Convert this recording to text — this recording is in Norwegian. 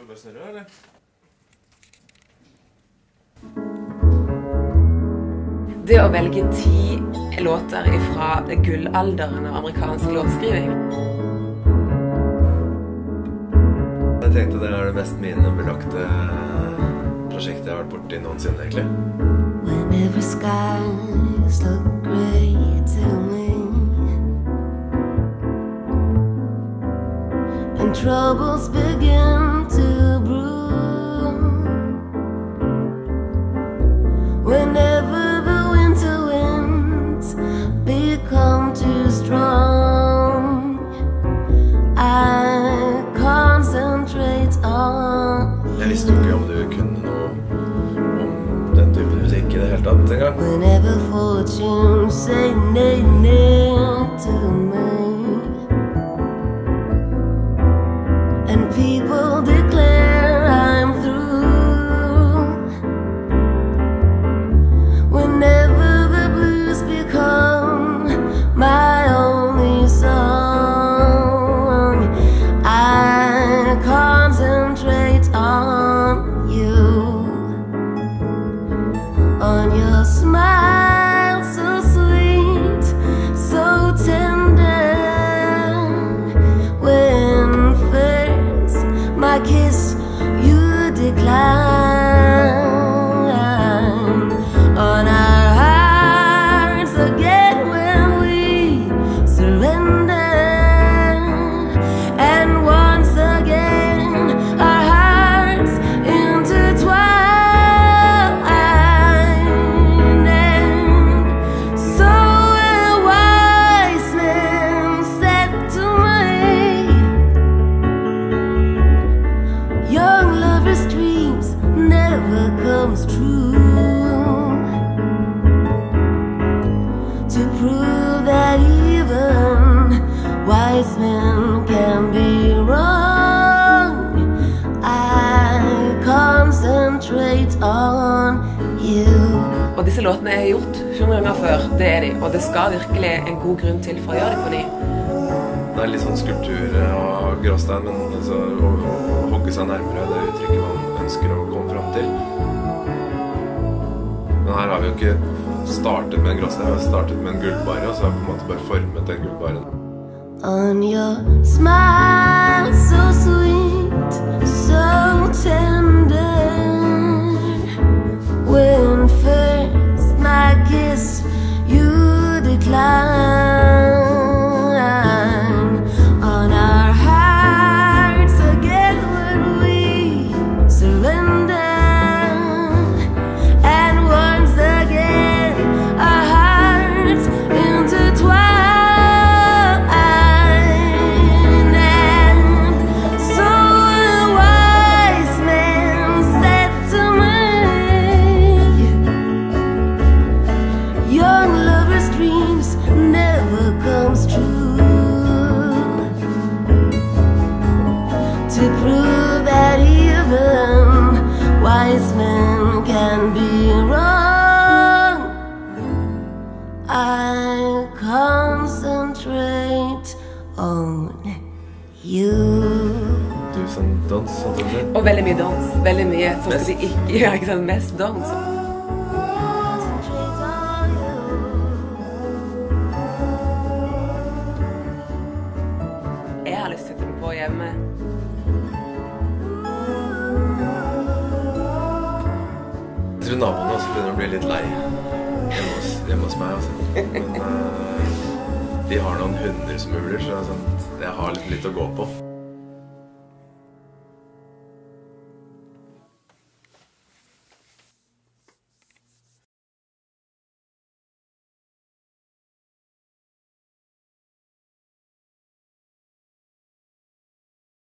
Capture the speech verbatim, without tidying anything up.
du bare snurre, eller? Det å velge ti låter fra gullalderen av amerikansk låtskriving. Jeg tenkte det er det mest minebelagte prosjektet jeg har vært borti noensinne, egentlig. Whenever skies look gray to me and troubles begin to brew, whenever the winter winds become too strong, I concentrate on you. Jeg visste jo ikke om du kunne noe om den typen musikk i det hele tatt en gang. Whenever fortune say nay, nay to me, and people declare I'm through, whenever the blues become my only song, I concentrate on you, on your smile so sweet, so tender, when first my kiss you decline, on our hearts again when we surrender, and once again our hearts intertwine, and so a wise man said to me, young lovers' dreams never comes true, to prove that even wise men can be wrong, I concentrate on you. Og disse låtene jeg har gjort hundre ganger før, det er de, og det skal virkelig en god grunn til for å gjøre det på ny. Det er litt sånn skulptur av gråstein, men altså, å, å hogge seg nærmere det uttrykket man ønsker å komme fram til. Men her har vi jo ikke startet med en gråstein, vi har startet med en gullbarre, og så har vi på en måte bare formet den gullbarren. On your smile so sweet, so tender, when first my kiss you decline, on our hearts again when we surrender, and once again our hearts intertwine, and so a wise man said to me, young lovers' dreams never comes true, to prove that even wise men can be wrong, I concentrate on you. Tusen dans, sånn som det. Og veldig mye dans, veldig mye, så skal de ikke gjøre ikke sant, mest dans. Concentrate on you. Jeg har lyst til å sette den på hjemme. Jeg tror naboene også begynner å bli litt lei hjemme hos, hjemme hos meg, altså. Men uh, de har noen hunder som muler, så det er sånn, jeg har litt, litt å gå på.